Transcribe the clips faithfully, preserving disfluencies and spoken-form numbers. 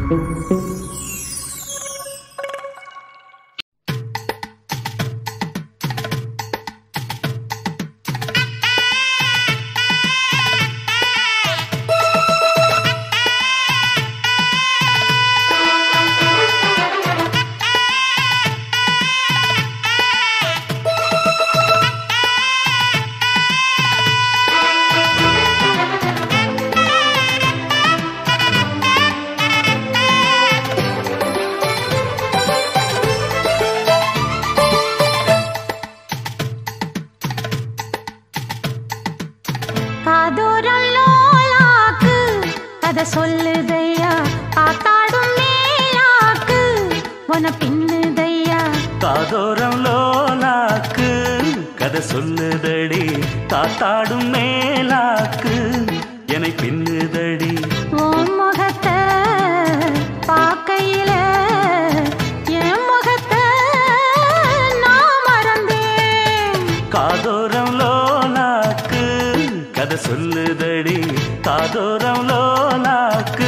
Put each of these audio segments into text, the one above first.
சொல்லுதையா காத்தாடும் மேலாக்கு உன பின்னுதையா காதோரம் லோலாக்கு கதை சொல்லுதடி காத்தாடும் மேலாக்கு என்னை பின்னுதடி உன் முகத்தை பார்க்கையில என் முகத்தை நான் மறந்தேன் காதோரம் லோலாக்கு கதை சொல்லுதடி காதோரம் லோலாக்கு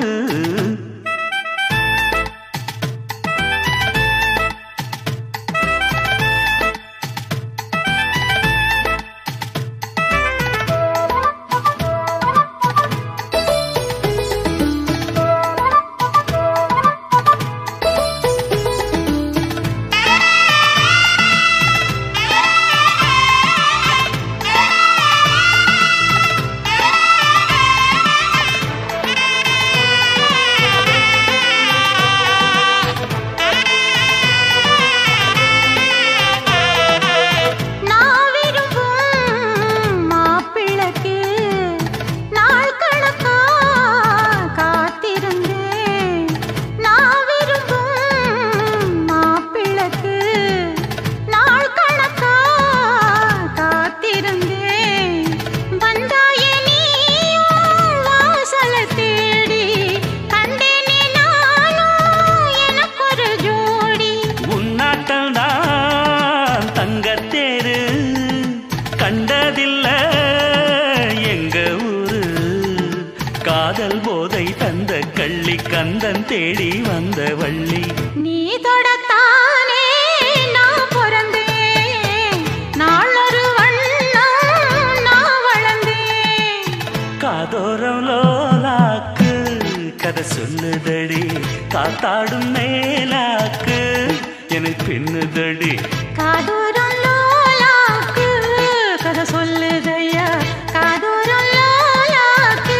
கந்தன் தேடி வந்த வள்ளி நீ தொடத்தானே நான் பிறந்தேன் நாளொரு வண்ணம் நான் வளர்ந்தேன் காதோரம் லோலாக்கு கதை சொல்லுதடி காத்தாடும் மேலாக்கு என்னை பின்னுதடி காதோரம் லோலாக்கு கதை சொல்லுதையா காதோரம் லோலாக்கு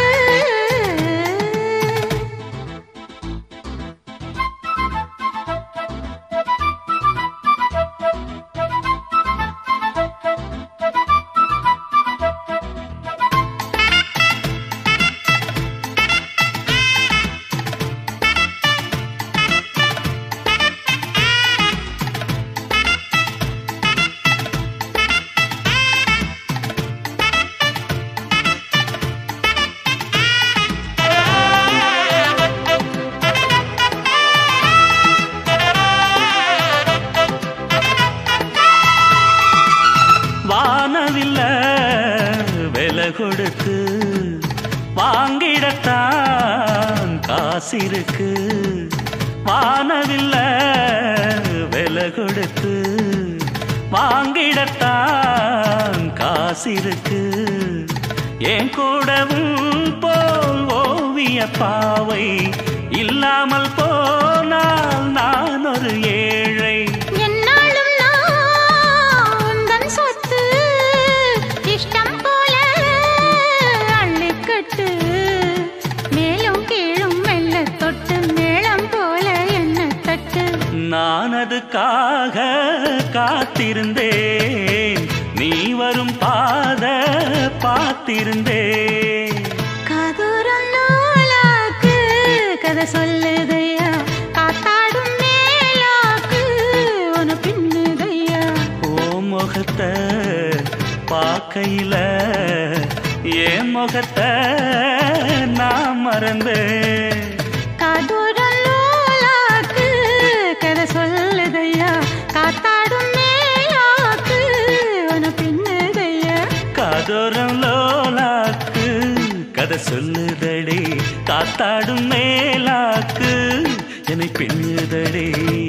கொடுத்து வாங்கிடத்தான் காசிருக்கு வானவில்ல விலை கொடுத்து வாங்கிடத்தான் காசிருக்கு என் கூடவும் போல் ஓவிய பாவை இல்லாமல் போனால் நான் ஒரு ஏழை நான் அதுக்காக காத்திருந்தேன் நீ வரும் பாத பார்த்திருந்தேன் காதோரம் லோலாக்கு கதை சொல்லுதையா காத்தாடும் மேலாக்கு உன பின்னுதையா ஓ முகத்தை பார்க்கையில என் முகத்தை நான் மறந்தேன் காதோரம் லோலாக்கு கதை சொல்லுதையா காத்தாடும் மேலாக்கு உன பின்னுதையா காதோரம் லோலாக்கு கதை சொல்லுதடி காத்தாடும் மேலாக்கு என்னை பின்னுதடே.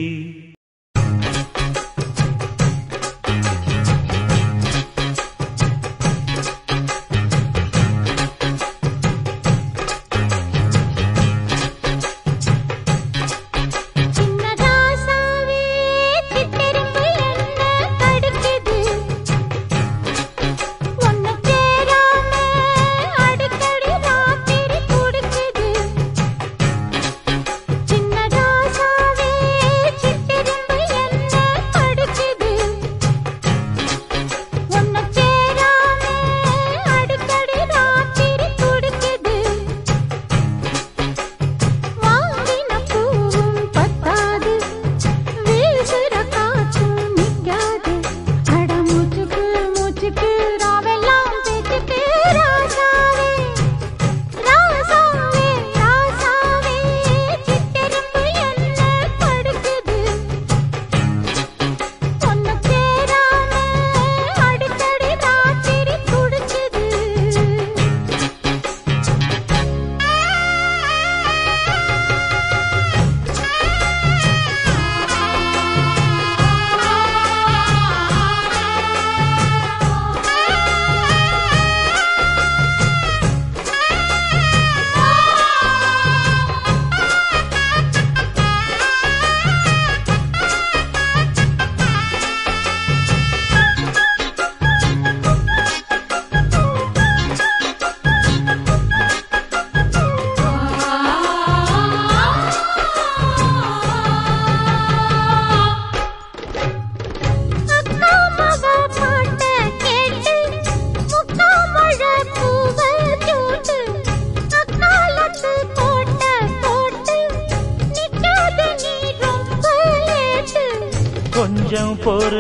கொஞ்சம்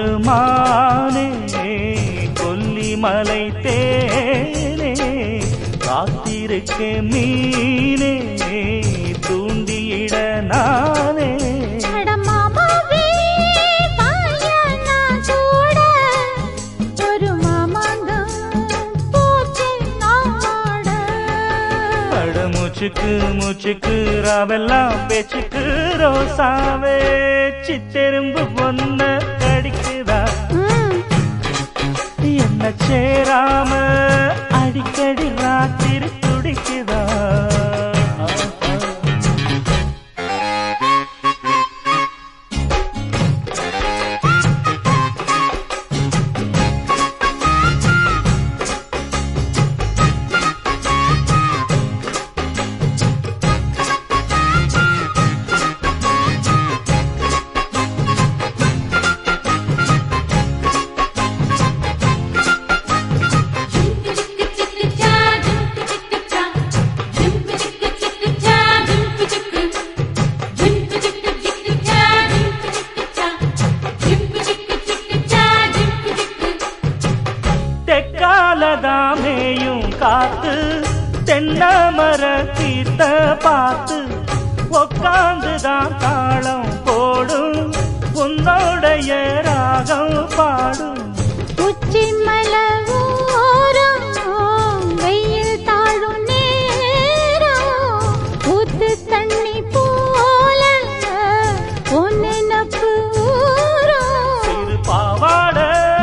பொறுமானே கொல்லிமலை தேனே காத்திருக்க மீனே தூண்டியிட நானே மூச்சுக்கு மூச்சுக்கு ராவெல்லாம் பேச்சுக்கு ரோசாவே சித்தெரும்பு பொன்ன கடிக்குதா என்ன சேராம அடிக்கடி ராத்திரி துடிக்குதா தெக்காலதாமேயும் காத்து தென்னமர தீர்த்த பார்த்து உக்காந்துதான் தாளம் போடும் உன்னோடைய ராகம் பாடும் உச்சி மலை ஓரம் வெயில் தாழும் நேரம் ஊத்து தண்ணி போல ஒன்னு நப்பு சிறு பாவாட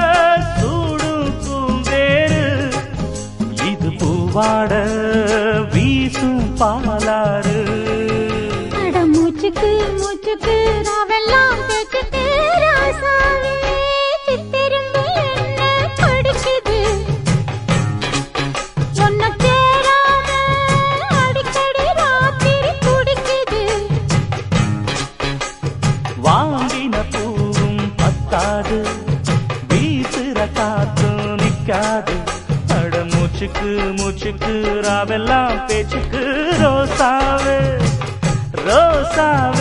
வாட வீசும் பாலாறு அட மூச்சுக்கு மூச்சுக்கு ராவெல்லாம் பேச்சுக்கு ராசாவே சித்திரும்பு என்ன படிக்குது ஒன்ன சேராம அடிக்கடி ராத்திரி குடிக்குது வாங்கின பூவும் பத்தாது வீசுற காத்தும் நிக்காது மூச்சுக்கு மூச்சுக்கு ராவெல்லாம் பேச்சுக்கு ரோசாவே ரோசாவே